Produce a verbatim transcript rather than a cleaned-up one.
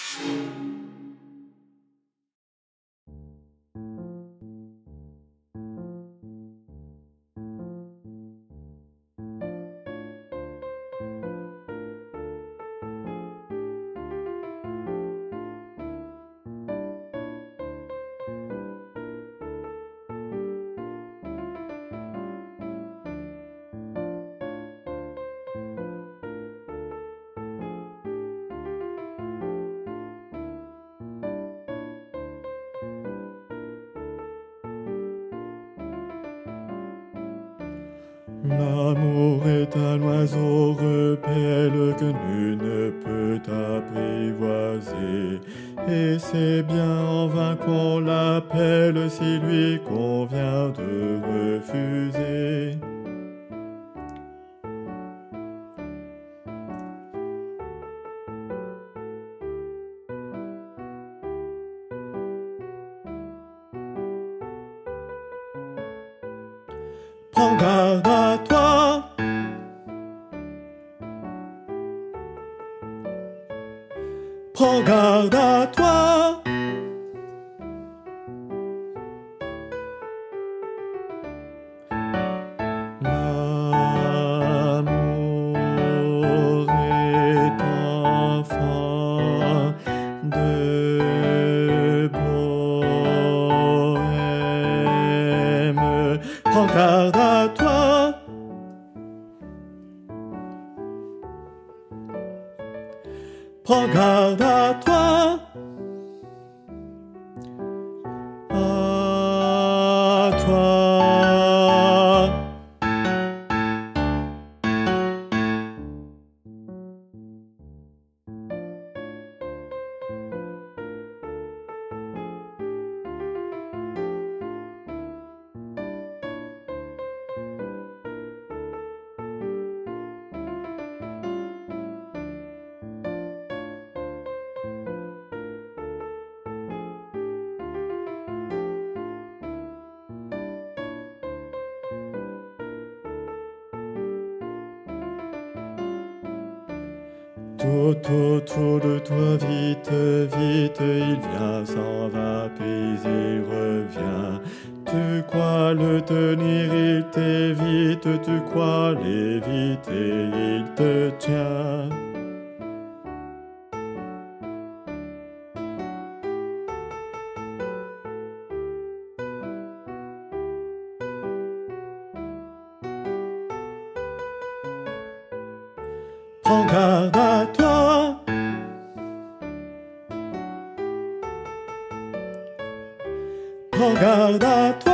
L'amour est un oiseau rebelle que nul ne peut apprivoiser. Et c'est bien en vain qu'on l'appelle si lui convient de refuser. Prends garde à toi, prends garde à toi. L'amour est enfant de bohème. Prends garde à toi, prends garde à toi, à toi. Tout autour de toi, vite, vite, il vient, s'en va, puis il revient. Tu crois le tenir, il t'évite, tu crois l'éviter, il te tient. Prends garde à toi, prends garde à toi.